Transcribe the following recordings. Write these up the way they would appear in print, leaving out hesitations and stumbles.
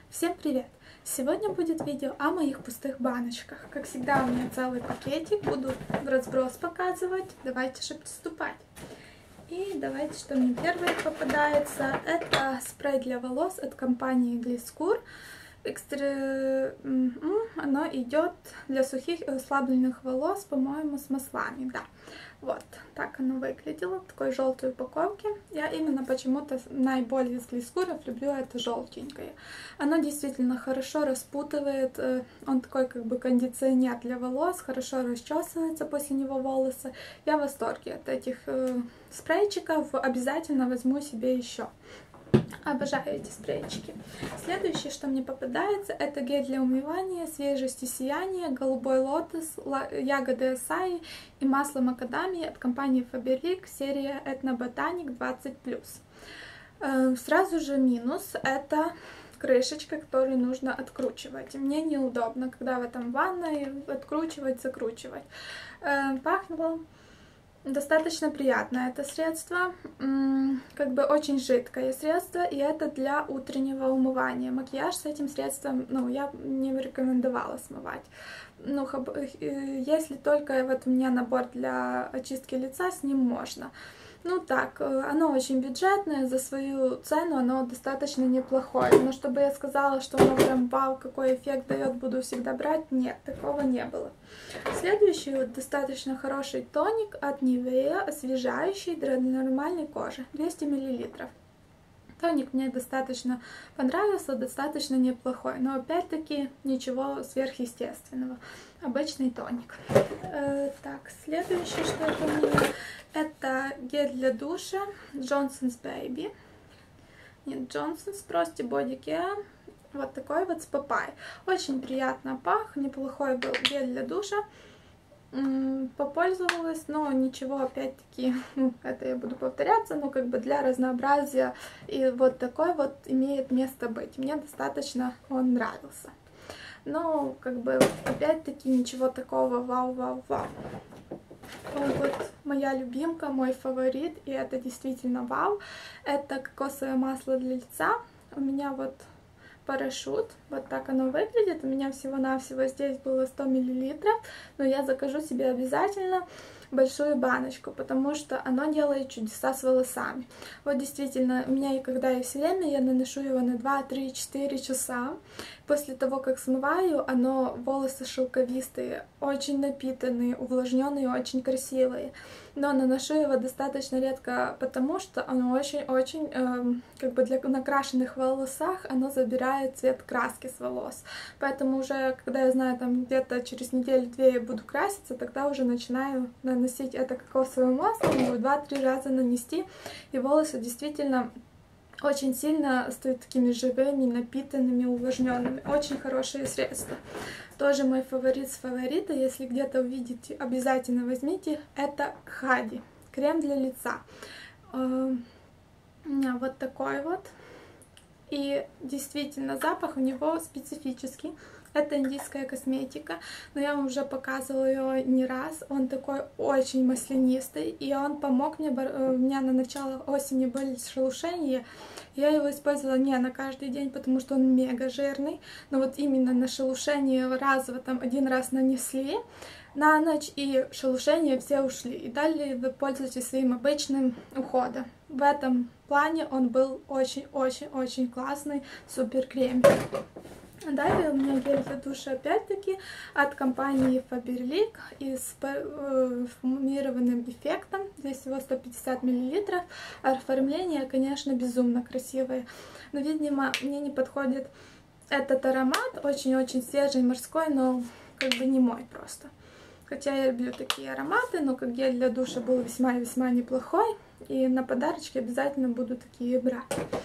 Всем привет! Сегодня будет видео о моих пустых баночках. Как всегда, у меня целый пакетик, буду в разброс показывать. Давайте же приступать. И давайте, что мне первое попадается. Это спрей для волос от компании Gliskur. Оно идет для сухих и ослабленных волос, по-моему, с маслами, да. Вот, так оно выглядело, в такой желтой упаковке. Я именно почему-то наиболее из Глискуров люблю это желтенькое. Оно действительно хорошо распутывает, он такой как бы кондиционер для волос, хорошо расчесывается после него волосы. Я в восторге от этих спрейчиков, обязательно возьму себе еще. Обожаю эти спрейчики. Следующее, что мне попадается, это гель для умывания, свежесть и сияние, голубой лотос, ягоды асаи и масло макадамии от компании Faberlic, серия Etno Botanic 20+. Сразу же минус, это крышечка, которую нужно откручивать. Мне неудобно, когда в этом ванной откручивать, закручивать. Пахнуло достаточно приятно это средство, как бы очень жидкое средство, и это для утреннего умывания. Макияж с этим средством, я не рекомендовала смывать. Если только вот у меня набор для очистки лица, с ним можно. Оно очень бюджетное, за свою цену оно достаточно неплохое. Но чтобы я сказала, что оно прям вау, какой эффект дает, буду всегда брать, нет, такого не было. Следующий вот достаточно хороший тоник от Nivea, освежающий для нормальной кожи, 200 мл. Тоник мне достаточно понравился, достаточно неплохой, но опять-таки ничего сверхъестественного. Обычный тоник. Так, следующее, что это у меня, это гель для душа Johnson's Baby. Нет, Johnson's Frosty Body Care. Вот такой вот с папайей. Очень приятно пах, неплохой был гель для душа. Попользовалась, но ничего, опять-таки, это я буду повторяться, но как бы для разнообразия, и вот такой вот имеет место быть. Мне достаточно он нравился. Но как бы опять-таки ничего такого вау-вау-вау. Вот моя любимка, мой фаворит, и это действительно вау. Это кокосовое масло для лица. У меня вот парашют, вот так оно выглядит. У меня всего-навсего здесь было 100 мл, но я закажу себе обязательно большую баночку, потому что оно делает чудеса с волосами. Вот действительно, у меня и когда есть время, я наношу его на 2, 3, 4 часа. После того, как смываю, волосы шелковистые, очень напитанные, увлажненные, очень красивые. Но наношу его достаточно редко, потому что оно очень-очень, как бы для накрашенных волосах, оно забирает цвет краски с волос. Поэтому уже, когда я знаю, там где-то через неделю-две я буду краситься, тогда уже начинаю наносить это кокосовое масло, 2-3 раза нанести, и волосы действительно очень сильно стают такими живыми, напитанными, увлажненными. Очень хорошее средство. Тоже мой фаворит с фаворита. Если где-то увидите, обязательно возьмите. Это Хади. Крем для лица. У меня вот такой вот. И действительно запах у него специфический. Это индийская косметика, но я вам уже показывала ее не раз. Он такой очень маслянистый, и он помог мне. У меня на начало осени были шелушения. Я его использовала не на каждый день, потому что он мега жирный. Но вот именно на шелушение разово там один раз нанесли на ночь, и шелушения все ушли. И далее вы пользуетесь своим обычным уходом. В этом плане он был очень-очень-очень классный, супер крем. Далее у меня гель для душа опять-таки от компании Faberlic и с парфюмированным эффектом. Здесь всего 150 мл. Оформление, конечно, безумно красивое. Но, видимо, мне не подходит этот аромат. Очень-очень свежий, морской, но как бы не мой просто. Хотя я люблю такие ароматы, но как гель для душа был весьма-весьма неплохой. И на подарочки обязательно буду такие брать.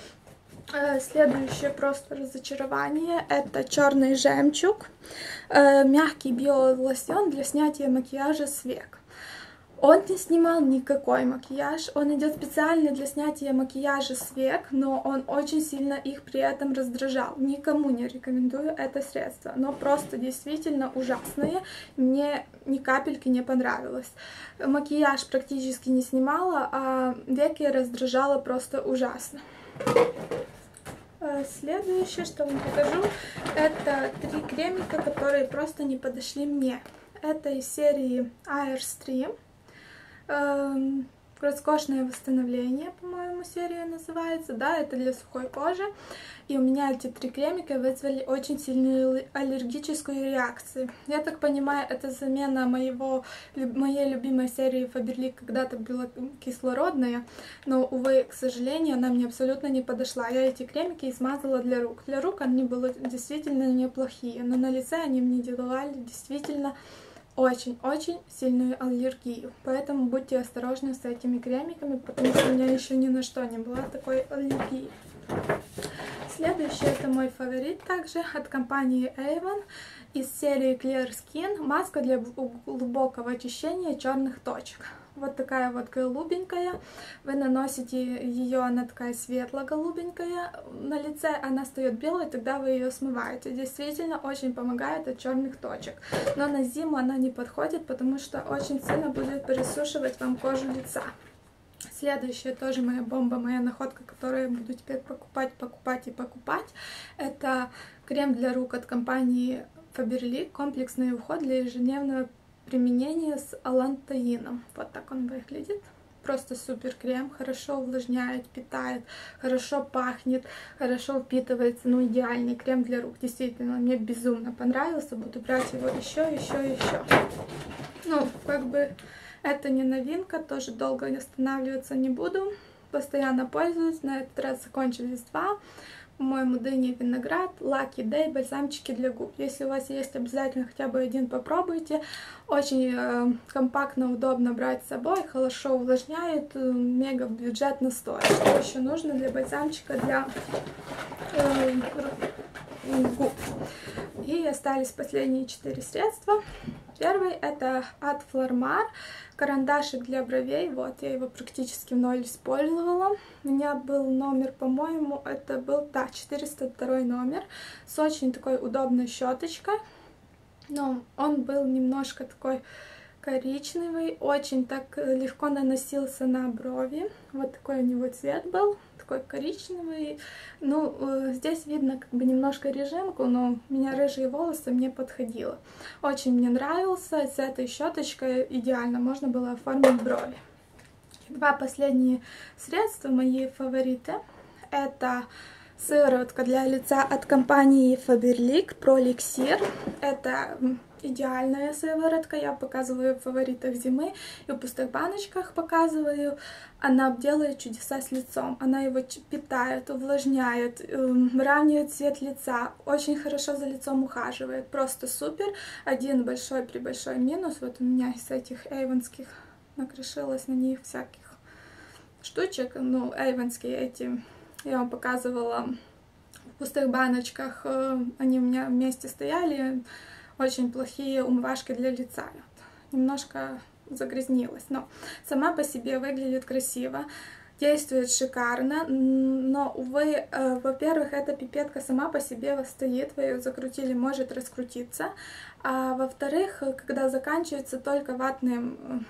Следующее просто разочарование. Это черный жемчуг. Мягкий биолосьон для снятия макияжа с век. Он не снимал никакой макияж. Он идет специально для снятия макияжа с век, но он очень сильно их при этом раздражал. Никому не рекомендую это средство. Но просто действительно ужасное. Мне ни капельки не понравилось. Макияж практически не снимала, а веки раздражала просто ужасно. Следующее, что вам покажу, это 3 кремика, которые просто не подошли мне. Это из серии Airstream. Роскошное восстановление, по-моему, серия называется. Да, это для сухой кожи. И у меня эти 3 кремика вызвали очень сильную аллергическую реакцию. Я так понимаю, это замена моей любимой серии Faberlic, когда-то была кислородная. Но, увы, к сожалению, она мне абсолютно не подошла. Я эти кремики смазала для рук. Для рук они были действительно неплохие. Но на лице они мне делали действительно очень-очень сильную аллергию. Поэтому будьте осторожны с этими кремиками, потому что у меня еще ни на что не было такой аллергии. Следующий это мой фаворит также от компании Avon из серии Clear Skin. Маска для глубокого очищения черных точек. Вот такая вот голубенькая. Вы наносите ее, она такая светло-голубенькая. На лице она встает белой, тогда вы ее смываете. Действительно очень помогает от черных точек. Но на зиму она не подходит, потому что очень сильно будет пересушивать вам кожу лица. Следующая тоже моя бомба, моя находка, которую я буду теперь покупать. Это крем для рук от компании Faberlic. Комплексный уход для ежедневного применения с алантоином. Вот так он выглядит. Просто супер крем, хорошо увлажняет, питает, хорошо пахнет, хорошо впитывается. Ну, идеальный крем для рук. Действительно, мне безумно понравился. Буду брать его еще. Ну, как бы это не новинка, тоже долго останавливаться не буду. Постоянно пользуюсь. На этот раз закончились 2. По-моему, дыня, виноград, Lucky Day, бальзамчики для губ. Если у вас есть, обязательно хотя бы один попробуйте. Очень компактно, удобно брать с собой, хорошо увлажняет, мега бюджетно стоит. Что еще нужно для бальзамчика для губ? И остались последние 4 средства. Первый это от Flormar. Карандашик для бровей. Вот, я его практически в ноль использовала. У меня был номер, по-моему, это был, да, 402 номер. С очень такой удобной щеточкой. Но он был немножко такой коричневый. Очень так легко наносился на брови. Вот такой у него цвет был. Такой коричневый. Ну, здесь видно как бы немножко режимку, но у меня рыжие волосы, мне подходило. Очень мне нравился. С этой щеточкой идеально можно было оформить брови. 2 последние средства, мои фавориты. Это сыворотка для лица от компании Faberlic Pro Elixir. Это идеальная сыворотка, я показываю в фаворитах зимы и в пустых баночках показываю. Она делает чудеса с лицом, она его питает, увлажняет, выравнивает цвет лица, очень хорошо за лицом ухаживает, просто супер. Один большой минус, вот у меня из этих эйвонских накрешилось на них всяких штучек, ну, эйвонские эти, я вам показывала в пустых баночках, они у меня вместе стояли. Очень плохие умывашки для лица. Немножко загрязнилась, но сама по себе выглядит красиво, действует шикарно, но, увы, во-первых, эта пипетка сама по себе стоит, вы ее закрутили, может раскрутиться, а во-вторых, когда заканчивается только ватным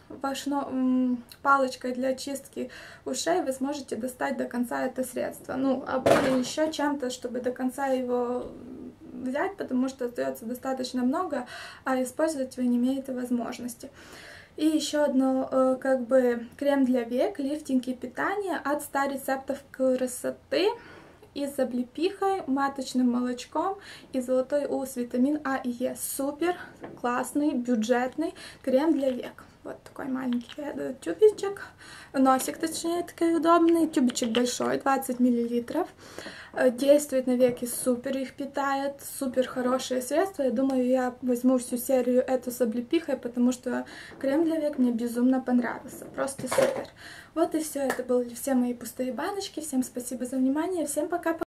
палочкой для чистки ушей, вы сможете достать до конца это средство. Ну, а или еще чем-то, чтобы до конца его взять, потому что остается достаточно много, а использовать вы не имеете возможности. И еще одно, как бы, крем для век, лифтинг и питание от 100 рецептов красоты и с облепихой, маточным молочком и золотой ус, витамин А и Е. Супер классный, бюджетный крем для век. Вот такой маленький тюбичек, носик, точнее, такой удобный, тюбичек большой, 20 мл. Действует на веки супер, их питает, супер хорошее средство. Я думаю, я возьму всю серию эту с облепихой, потому что крем для век мне безумно понравился, просто супер. Вот и все, это были все мои пустые баночки. Всем спасибо за внимание, всем пока!